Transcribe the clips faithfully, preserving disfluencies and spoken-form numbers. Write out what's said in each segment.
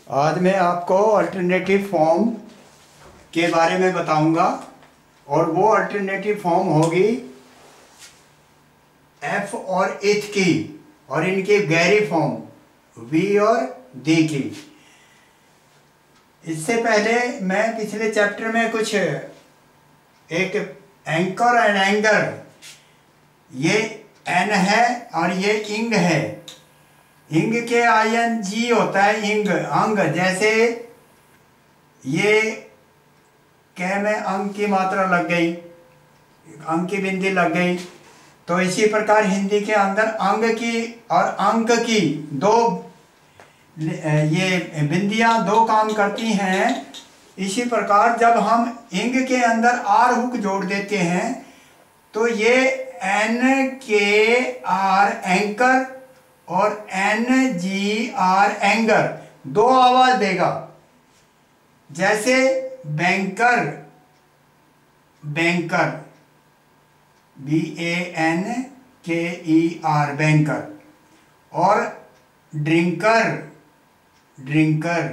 आज मैं आपको अल्टरनेटिव फॉर्म के बारे में बताऊंगा और वो अल्टरनेटिव फॉर्म होगी एफ और इथ की और इनकी गहरी फॉर्म वी और दी की। इससे पहले मैं पिछले चैप्टर में कुछ एक एंकर एंड एंगर, ये एन है और ये इंग है। इंग के आई एन जी होता है इंग, अंग। जैसे ये कै में अंग की मात्रा लग गई, अंग की बिंदी लग गई, तो इसी प्रकार हिंदी के अंदर अंग की और अंक की दो ये बिंदियां दो काम करती हैं। इसी प्रकार जब हम इंग के अंदर आर हुक जोड़ देते हैं तो ये एन के आर एंकर और एन जी आर एंगर दो आवाज देगा। जैसे banker, banker B A N K E R banker, और ड्रिंकर, ड्रिंकर,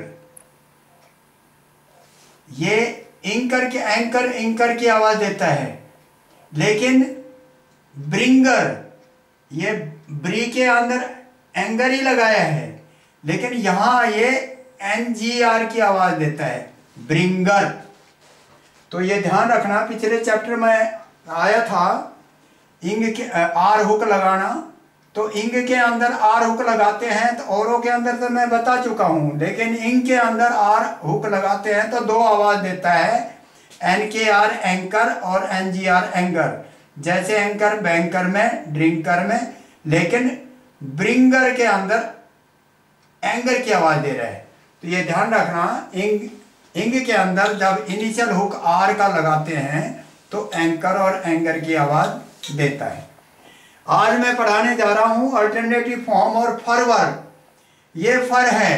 ये इंकर के एंकर इंकर की आवाज देता है। लेकिन ब्रिंगर, ये ब्री के अंदर एंगर ही लगाया है, लेकिन यहां ये एन जी आर की आवाज देता है, ब्रिंगर। तो ये ध्यान रखना, पिछले चैप्टर में आया था इंग के आर हुक लगाना, तो इंग के अंदर आर हुक लगाते हैं तो औरों के अंदर तो मैं बता चुका हूं, लेकिन इंग के अंदर आर हुक लगाते हैं तो दो आवाज देता है, एन के आर एंकर और एन जी आर एंगर। जैसे एंकर बैंकर में, ड्रिंकर में, लेकिन ब्रिंगर के अंदर एंगर की आवाज दे रहा है। तो ये ध्यान रखना, इंग इंग के अंदर जब इनिशियल हुक आर का लगाते हैं तो एंकर और एंगर की आवाज देता है। आज मैं पढ़ाने जा रहा हूं अल्टरनेटिव फॉर्म और फर वर्ब। ये फर है,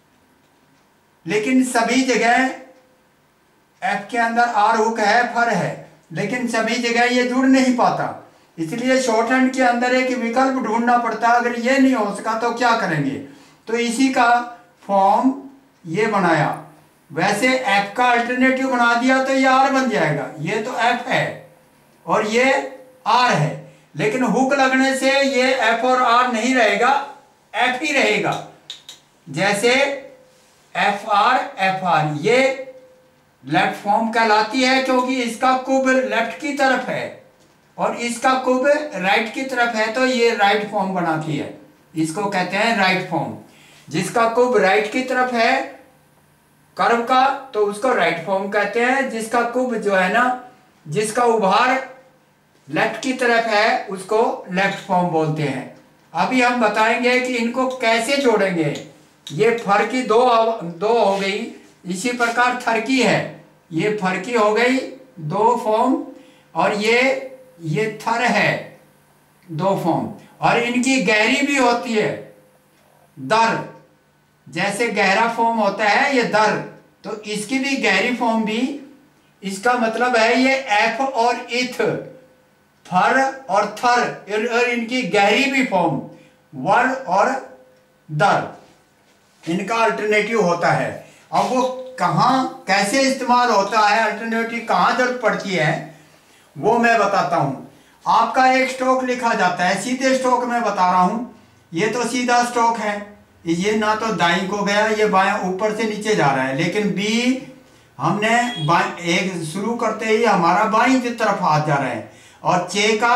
लेकिन सभी जगह एफ के अंदर आर हुक है, फर है, लेकिन सभी जगह ये जुड़ नहीं पाता। इसलिए शॉर्ट हैंड के अंदर एक विकल्प ढूंढना पड़ता है। अगर ये नहीं हो सका तो क्या करेंगे, तो इसी का फॉर्म ये बनाया। वैसे एफ का अल्टरनेटिव बना दिया तो ये आर बन जाएगा। ये तो एफ है और ये आर है, लेकिन हुक लगने से ये एफ और आर नहीं रहेगा, एफ ही रहेगा। जैसे एफ आर एफ आर, ये लेफ्ट फॉर्म कहलाती है क्योंकि इसका कुब लेफ्ट की तरफ है और इसका कुब राइट की तरफ है, तो ये राइट फॉर्म बनाती है। इसको कहते हैं राइट फॉर्म। जिसका कुब राइट की तरफ है कर्व का, तो उसको राइट फॉर्म कहते हैं। जिसका कुब जो है ना, जिसका उभार लेफ्ट की तरफ है, उसको लेफ्ट फॉर्म बोलते हैं। अभी हम बताएंगे कि इनको कैसे जोड़ेंगे। ये फर की दो दो हो गई, इसी प्रकार थर की है, ये फर की हो गई दो फॉर्म, और ये ये थर है दो फॉर्म, और इनकी गहरी भी होती है, दर। जैसे गहरा फॉर्म होता है ये दर, तो इसकी भी गहरी फॉर्म भी, इसका मतलब है ये एफ और इथ, फर और थर, और इनकी गहरी भी फॉर्म वर और दर, इनका अल्टरनेटिव होता है। अब वो कहां कैसे इस्तेमाल होता है, अल्टरनेटिव कहां जरूरत पड़ती है, वो मैं बताता हूं। आपका एक स्ट्रोक लिखा जाता है, सीधे स्ट्रोक में बता रहा हूं। ये तो सीधा स्ट्रोक है, ये ना तो दाईं को गया, ये बाएं ऊपर से नीचे जा रहा है। लेकिन बी हमने एक शुरू करते ही हमारा बाईं की तरफ हाथ जा रहा है, और चे का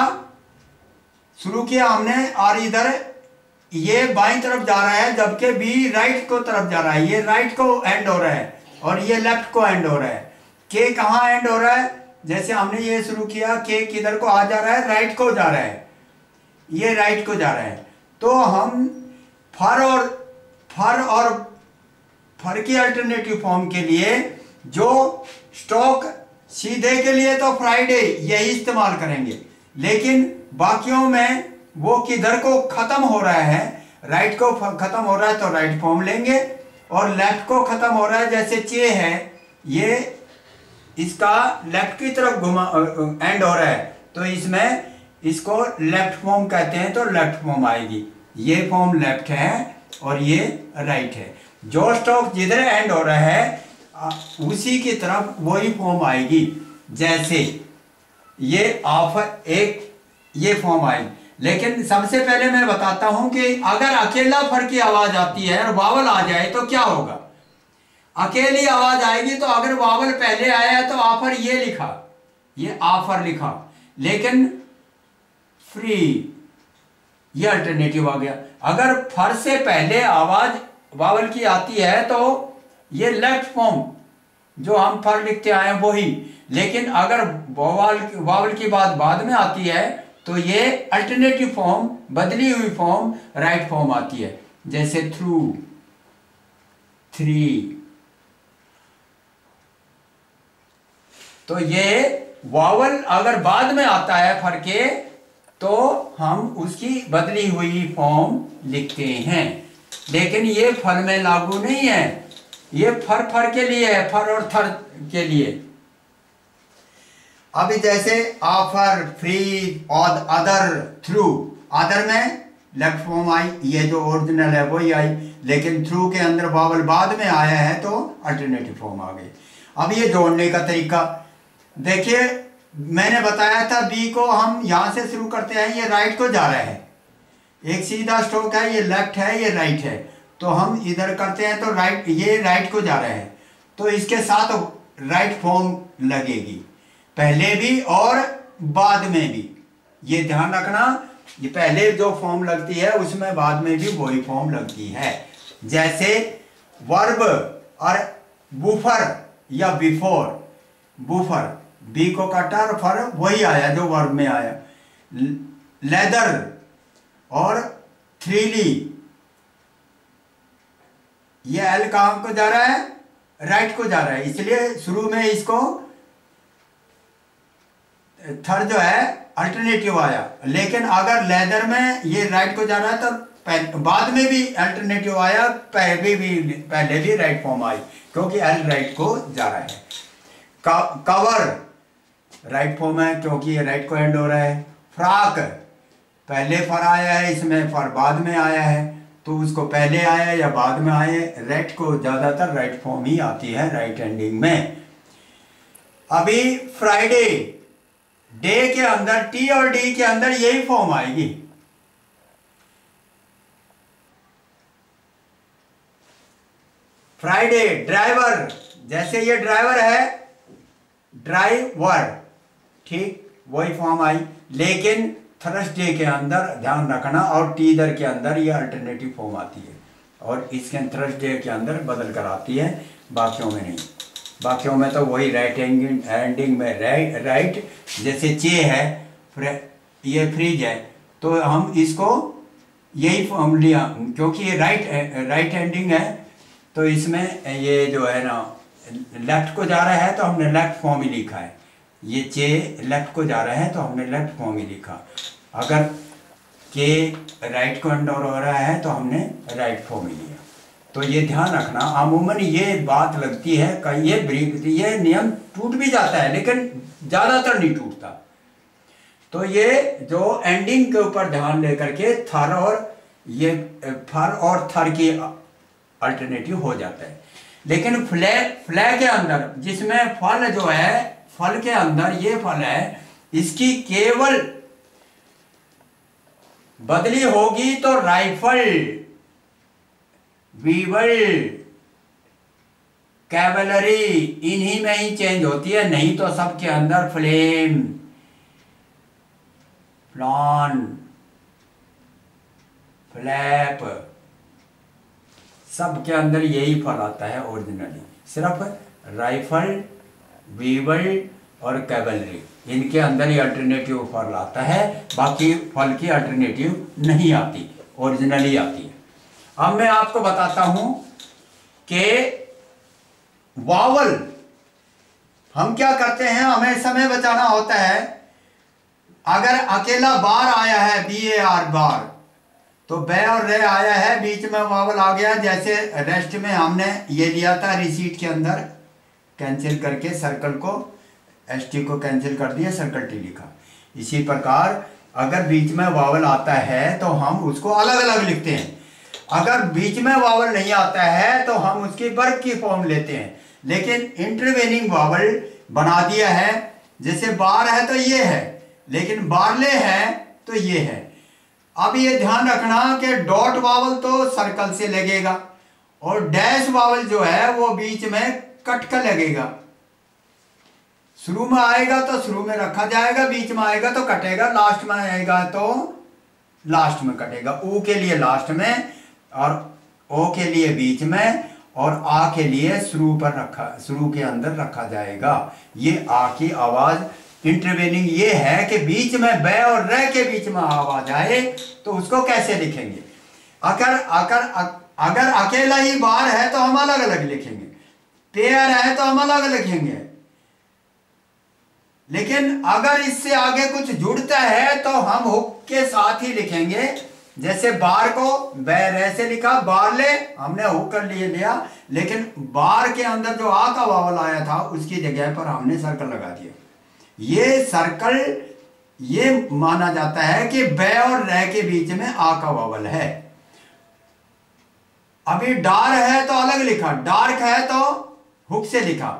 शुरू किया हमने और इधर ये बाईं तरफ जा रहा है, जबकि बी राइट को तरफ जा रहा है। ये राइट को एंड हो रहा है और ये लेफ्ट को एंड हो रहा है। के कहाँ एंड हो रहा है, जैसे हमने ये शुरू किया, के किधर को आ जा रहा है, राइट को जा रहा है, ये राइट को जा रहा है। तो हम फर और फर और फर की अल्टरनेटिव फॉर्म के लिए जो स्ट्रोक सीधे के लिए तो फ्राइडे यही इस्तेमाल करेंगे, लेकिन बाकियों में वो किधर को खत्म हो रहा है, राइट को खत्म हो रहा है तो राइट फॉर्म लेंगे, और लेफ्ट को खत्म हो रहा है, जैसे चे है, ये इसका लेफ्ट की तरफ घुमा एंड हो रहा है, तो इसमें इसको लेफ्ट फॉर्म कहते हैं, तो लेफ्ट फॉर्म आएगी। ये फॉर्म लेफ्ट है और ये राइट है। जो स्टॉप जिधर एंड हो रहा है उसी की तरफ वही फॉर्म आएगी। जैसे ये ऑफर एक ये फॉर्म आएगी। लेकिन सबसे पहले मैं बताता हूं कि अगर अकेला फर की आवाज आती है और वावल आ जाए तो क्या होगा। अकेली आवाज आएगी तो अगर वावल पहले आया है तो ऑफर ये लिखा, ये ऑफर लिखा, लेकिन फ्री ये अल्टरनेटिव आ गया। अगर फर से पहले आवाज वावल की आती है तो ये लेफ्ट फॉर्म जो हम फर लिखते आए वही, लेकिन अगर वावल वावल की बात बाद में आती है तो ये अल्टरनेटिव फॉर्म, बदली हुई फॉर्म, राइट फॉर्म आती है। जैसे थ्रू, थ्री। तो ये वावल अगर बाद में आता है फर के तो हम उसकी बदली हुई फॉर्म लिखते हैं, लेकिन ये फल में लागू नहीं है। ये फर फर के लिए है, फर और थर के लिए। अभी जैसे ऑफर, फ्री और अदर, थ्रू। अदर में लेफ्ट फॉर्म आई, ये जो ओरिजिनल है वही आई, लेकिन थ्रू के अंदर वावल बाद में आया है तो अल्टरनेटिव फॉर्म आ गई। अब ये जोड़ने का तरीका देखिए, मैंने बताया था बी को हम यहां से शुरू करते हैं, ये राइट को जा रहा है, एक सीधा स्ट्रोक है, ये लेफ्ट है, ये राइट है, तो हम इधर करते हैं तो राइट, ये राइट को जा रहा है तो इसके साथ राइट फॉर्म लगेगी, पहले भी और बाद में भी। ये ध्यान रखना, ये पहले जो फॉर्म लगती है उसमें बाद में भी वही फॉर्म लगती है। जैसे वर्ब और बुफर या बिफोर, बुफर बी को काटा और फर वही आया जो वर्ब में आया। लेदर और थ्रीली, ये एल कहां को जा रहा है, राइट को जा रहा है, इसलिए शुरू में इसको थर्ड जो है अल्टरनेटिव आया। लेकिन अगर लेदर में ये राइट को जा रहा है तो बाद में भी अल्टरनेटिव आया, पहले भी पहले भी राइट फॉर्म आई, क्योंकि एल राइट को जा रहा है। कवर राइट फॉर्म है क्योंकि ये राइट को एंड हो रहा है। फ्रॉक पहले फर आया है, इसमें फर बाद में आया है, तो उसको पहले आया या बाद में आए, राइट को ज्यादातर राइट फॉर्म ही आती है राइट एंडिंग में। अभी फ्राइडे, डे के अंदर टी और डी के अंदर यही फॉर्म आएगी। फ्राइडे, ड्राइवर, जैसे ये ड्राइवर है, ड्राइवर, ठीक वही फॉर्म आई, लेकिन थर्सडे के अंदर ध्यान रखना और टीदर के अंदर ये अल्टरनेटिव फॉर्म आती है, और इसके थर्सडे के अंदर बदल कर आती है, बाकियों में नहीं। बाकियों में तो वही राइट एंडिंग एंडिंग में राइट राइट जैसे चे है, ये फ्रिज है, तो हम इसको यही फॉर्म लिया क्योंकि ये राइट राइट एंडिंग है, तो इसमें ये जो है ना लेफ्ट को जा रहा है तो हमने लेफ्ट फॉर्म ही लिखा है। ये चे लेफ्ट को जा रहा है तो हमने लेफ्ट फॉर्म ही लिखा। अगर के राइट को अंडर हो रहा है तो हमने राइट फॉर्म ही लिया। तो ये ध्यान रखना, अमूमन ये बात लगती है, कहीं ये ब्रेक, ये नियम टूट भी जाता है लेकिन ज़्यादातर नहीं टूटता। तो ये जो एंडिंग के ऊपर ध्यान लेकर के थर और ये फर और थर की अल्टरनेटिव हो जाता है। लेकिन फ्लै फ्लै के अंदर जिसमें फल जो है, फल के अंदर ये फल है, इसकी केवल बदली होगी तो राइफल, वीवल, कैवलरी इन्हीं में ही चेंज होती है, नहीं तो सबके अंदर फ्लेम, प्लान, फ्लैप, सबके अंदर यही फल आता है ओरिजिनली। सिर्फ राइफल, वीवल और कैवलरी इनके अंदर ही अल्टरनेटिव फल आता है, बाकी फल की अल्टरनेटिव नहीं आती, ओरिजिनली आती है। अब मैं आपको बताता हूं कि वावल हम क्या करते हैं, हमें समय बचाना होता है। अगर अकेला बार आया है, बी ए आर बार, तो बे और रे आया है, बीच में वावल आ गया। जैसे रेस्ट में हमने ये लिया था रिसीट के अंदर, कैंसिल करके सर्कल को एस टी को कैंसिल कर दिया, सर्कल टी लिखा। इसी प्रकार अगर बीच में वावल आता है तो हम उसको अलग अलग लिखते हैं। अगर बीच में वावल नहीं आता है तो हम उसकी वर्ग की फॉर्म लेते हैं, लेकिन इंटरवेनिंग वावल बना दिया है। जैसे बार है तो ये है, लेकिन बारले है तो ये है। अब ये ध्यान रखना कि डॉट वावल तो सर्कल से लगेगा और डैश वावल जो है वो बीच में कट कर लगेगा। शुरू में आएगा तो शुरू में रखा जाएगा, बीच में आएगा तो कटेगा, लास्ट में आएगा तो लास्ट में कटेगा। ऊ के लिए लास्ट में और ओ के लिए बीच में और आ के लिए शुरू पर रखा, शुरू के अंदर रखा जाएगा। ये आ की आवाज इंटरवेनिंग ये है कि बीच में ब और र के बीच में आवाज आए तो उसको कैसे लिखेंगे। अगर अगर अगर अकेला ही बार है तो हम अलग अलग लिखेंगे, पेयर है तो हम अलग लिखेंगे, लेकिन अगर इससे आगे कुछ जुड़ता है तो हम हुक के साथ ही लिखेंगे। जैसे बार को बै से लिखा, बार ले हमने हुक कर लिए लिया, लेकिन बार के अंदर जो आ का वावल आया था उसकी जगह पर हमने सर्कल लगा दिया। ये सर्कल ये माना जाता है कि बै और रै के बीच में आ का वावल है। अभी डार है तो अलग लिखा, डार्क है तो हुक से लिखा।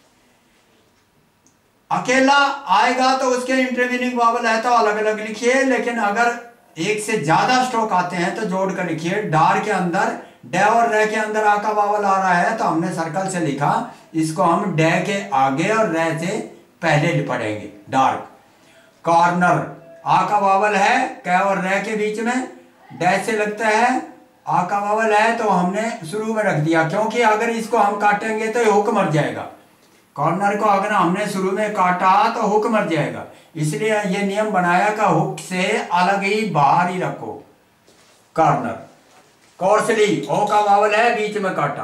अकेला आएगा तो उसके इंटरवेनिंग वावल है तो अलग अलग लिखिए, लेकिन अगर एक से ज्यादा स्ट्रोक आते हैं तो जोड़ कर लिखिए। डार के अंदर ड और रे के अंदर आ का वावल आ रहा है तो हमने सर्कल से लिखा, इसको हम ड के आगे और रे से पहले पढ़ेंगे। डार्क। कॉर्नर आ का वावल है क और रे के बीच में, डैश से लगता है, आ का वावल है तो हमने शुरू में रख दिया, क्योंकि अगर इसको हम काटेंगे तो ये हुक मर जाएगा। कॉर्नर को अगर हमने शुरू में काटा तो हुक मर जाएगा, इसलिए ये नियम बनाया का हुक से अलग ही बाहर ही रखो। कॉर्नर। कोर्सली ओ का वावल है बीच में काटा।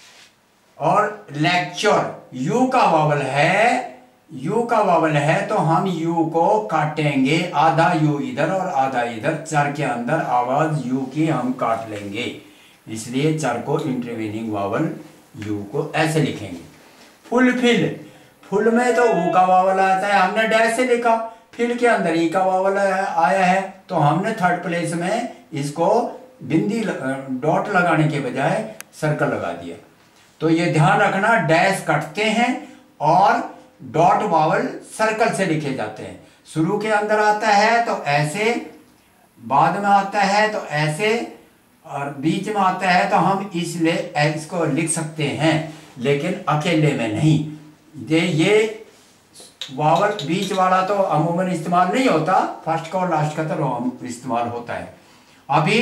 और लेक्चर यू का वावल है, यू का वावल है तो हम यू को काटेंगे, आधा यू इधर और आधा इधर। चर के अंदर आवाज यू की हम काट लेंगे, इसलिए चर को इंटरवेनिंग वावल यू को ऐसे लिखेंगे। फुलफिल। फुल में तो ऊ का वावल आता है, हमने डैश से लिखा। फिल के अंदर ई का वावल आया है तो हमने थर्ड प्लेस में इसको बिंदी डॉट लगाने के बजाय सर्कल लगा दिया। तो ये ध्यान रखना, डैश कटते हैं और डॉट वावल सर्कल से लिखे जाते हैं। शुरू के अंदर आता है तो ऐसे, बाद में आता है तो ऐसे, और बीच में आता है तो हम इसलिए इसको लिख सकते हैं, लेकिन अकेले में नहीं। ये ये वावल बीच वाला तो अमूमन इस्तेमाल नहीं होता, फर्स्ट का और लास्ट का तो इस्तेमाल होता है। अभी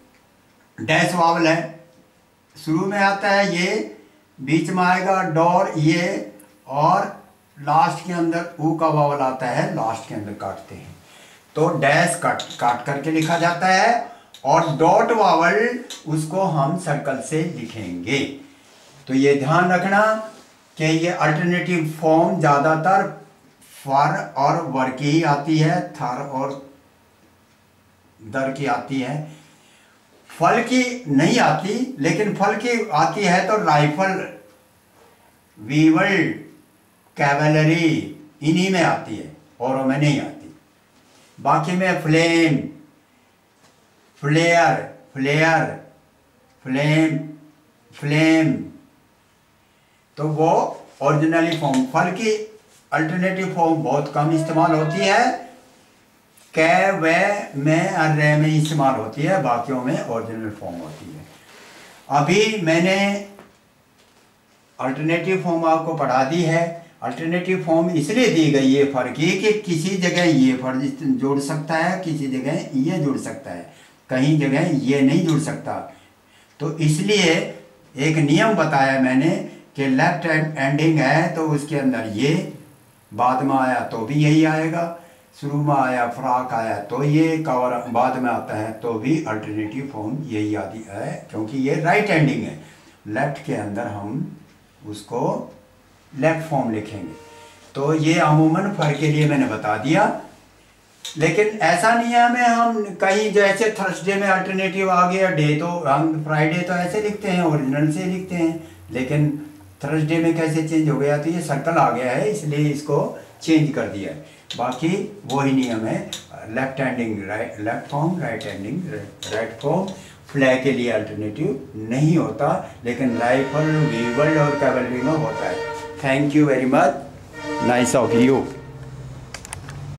डैश वावल है, शुरू में आता है ये, बीच में आएगा डॉर ये, और लास्ट के अंदर ऊ का वावल आता है, लास्ट के अंदर काटते हैं तो डैश काट काट करके लिखा जाता है। और डॉट वावल उसको हम सर्कल से लिखेंगे। तो ये ध्यान रखना कि ये अल्टरनेटिव फॉर्म ज़्यादातर फर और वर की ही आती है, थर और दर की आती है। फल की नहीं आती, लेकिन फल की आती है तो राइफल, वीवल, कैवलरी इन्हीं में आती है, औरों में नहीं आती। बाकी में flame, flare, flare, flame, flame, तो वो ओरिजिनली फॉर्म। फल की अल्टरनेटिव फॉर्म बहुत कम इस्तेमाल होती है, कै वे में और रे में इस्तेमाल होती है, बाकियों में ओरिजिनल फॉर्म होती है। अभी मैंने अल्टरनेटिव फॉर्म आपको पढ़ा दी है। अल्टरनेटिव फॉर्म इसलिए दी गई है फर की कि किसी जगह ये फर जुड़ सकता है, किसी जगह ये जुड़ सकता है, कहीं जगह ये नहीं जुड़ सकता। तो इसलिए एक नियम बताया मैंने कि लेफ्ट एंडिंग है तो उसके अंदर ये, बाद में आया तो भी यही आएगा, शुरू में आया फ्राक आया तो ये, कवर बाद में आता है तो भी अल्टरनेटिव फॉर्म यही आती है, क्योंकि ये राइट एंडिंग है। लेफ्ट के अंदर हम उसको लेफ्ट फॉर्म लिखेंगे। तो ये अमूमन फर के लिए मैंने बता दिया, लेकिन ऐसा नियम है हम कहीं जैसे थर्सडे में अल्टरनेटिव आ गया, डे तो हम फ्राइडे तो ऐसे लिखते हैं, ओरिजिनल से लिखते हैं, लेकिन थर्सडे में कैसे चेंज हो गया, तो ये सर्कल आ गया है इसलिए इसको चेंज कर दिया है। बाकी वही नियम है, left handing right left form, right handing right form. Flag के लिए अल्टरनेटिव नहीं होता, लेकिन राइफल, वीवल और कैवलरी में होता है। Thank you very much, nice of you.